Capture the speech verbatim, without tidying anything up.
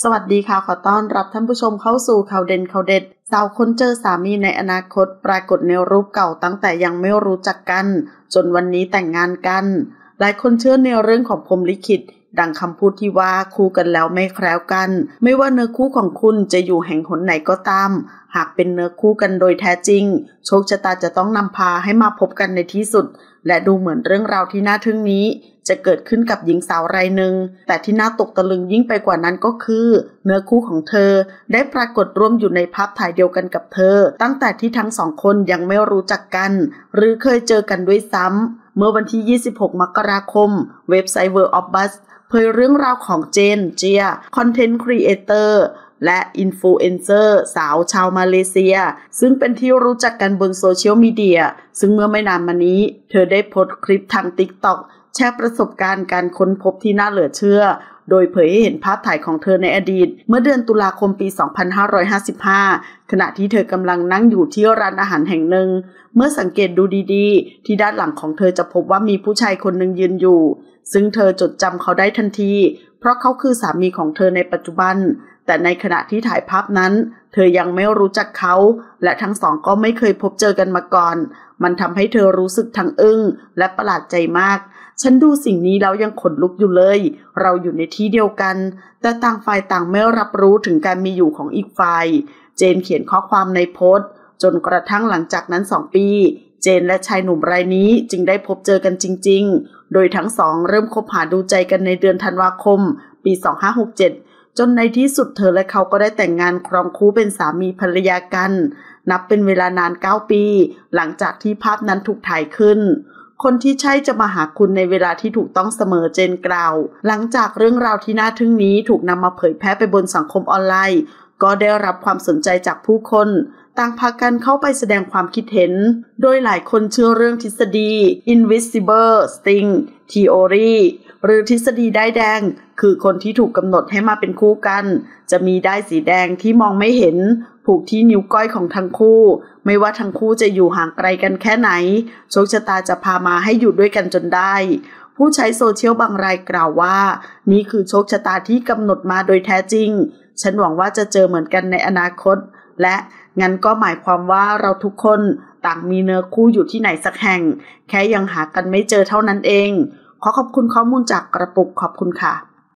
วัสดีค่ะขอต้อนรับท่านผู้ชมเข้าสู่ข่าวเด่นข่าวเด็ดสาวคนเจอสามีในอนาคตปรากฏในรูปเก่าตั้งแต่ยังไม่รู้จักกันจนวันนี้แต่งงานกันหลายคนเชื่อในเรื่องของพรหมลิขิตดังคำพูดที่ว่าคู่กันแล้วไม่แคล้วกันไม่ว่าเนื้อคู่ของคุณจะอยู่แห่งหนไหนก็ตามหากเป็นเนื้อคู่กันโดยแท้จริงโชคชะตาจะต้องนำพาให้มาพบกันในที่สุดและดูเหมือนเรื่องราวที่น่าทึ่งนี้จะเกิดขึ้นกับหญิงสาวรายหนึ่งแต่ที่น่าตกตะลึงยิ่งไปกว่านั้นก็คือเนื้อคู่ของเธอได้ปรากฏร่วมอยู่ในภาพถ่ายเดียวกันกับเธอตั้งแต่ที่ทั้งสองคนยังไม่รู้จักกันหรือเคยเจอกันด้วยซ้ำเมื่อวันที่ยี่สิบหกมกราคมเว็บไซต์ World of Buzz เผยเรื่องราวของเจนเจียคอนเทนต์ครีเอเตอร์และอินฟลูเอนเซอร์สาวชาวมาเลเซียซึ่งเป็นที่รู้จักกันบนโซเชียลมีเดียซึ่งเมื่อไม่นานมานี้เธอได้โพสต์คลิปทาง TikTok แชร์ประสบการณ์การค้นพบที่น่าเหลือเชื่อโดยเผยให้เห็นภาพถ่ายของเธอในอดีตเมื่อเดือนตุลาคมปีสองพันห้าร้อยห้าสิบห้าขณะที่เธอกำลังนั่งอยู่ที่ร้านอาหารแห่งหนึ่งเมื่อสังเกตดูดีๆที่ด้านหลังของเธอจะพบว่ามีผู้ชายคนหนึ่งยืนอยู่ซึ่งเธอจดจำเขาได้ทันทีเพราะเขาคือสามีของเธอในปัจจุบันแต่ในขณะที่ถ่ายภาพนั้นเธอยังไม่รู้จักเขาและทั้งสองก็ไม่เคยพบเจอกันมาก่อนมันทำให้เธอรู้สึกทั้งอึ้งและประหลาดใจมากฉันดูสิ่งนี้แล้วยังขนลุกอยู่เลยเราอยู่ในที่เดียวกันแต่ต่างฝ่ายต่างไม่รับรู้ถึงการมีอยู่ของอีกฝ่ายเจนเขียนข้อความในโพสต์จนกระทั่งหลังจากนั้นสองปีเจนและชายหนุ่มรายนี้จึงได้พบเจอกันจริงๆโดยทั้งสองเริ่มคบหาดูใจกันในเดือนธันวาคมปีสองพันห้าร้อยหกสิบเจ็ดจนในที่สุดเธอและเขาก็ได้แต่งงานครองคู่เป็นสามีภรรยากันนับเป็นเวลานานเก้าปีหลังจากที่ภาพนั้นถูกถ่ายขึ้นคนที่ใช่จะมาหาคุณในเวลาที่ถูกต้องเสมอเจนกล่าวหลังจากเรื่องราวที่น่าทึ่งนี้ถูกนำมาเผยแพร่ไปบนสังคมออนไลน์ก็ได้รับความสนใจจากผู้คนต่างพากันเข้าไปแสดงความคิดเห็นโดยหลายคนเชื่อเรื่องทฤษฎี Invisible String Theory หรือทฤษฎีด้ายแดงคือคนที่ถูกกำหนดให้มาเป็นคู่กันจะมีด้ายสีแดงที่มองไม่เห็นผูกที่นิ้วก้อยของทั้งคู่ไม่ว่าทั้งคู่จะอยู่ห่างไกลกันแค่ไหนโชคชะตาจะพามาให้อยู่ด้วยกันจนได้ผู้ใช้โซเชียลบางรายกล่าวว่านี่คือโชคชะตาที่กำหนดมาโดยแท้จริงฉันหวังว่าจะเจอเหมือนกันในอนาคตและงั้นก็หมายความว่าเราทุกคนต่างมีเนื้อคู่อยู่ที่ไหนสักแห่งแค่ยังหากันไม่เจอเท่านั้นเองขอขอบคุณข้อมูลจากกระปุกขอบคุณค่ะ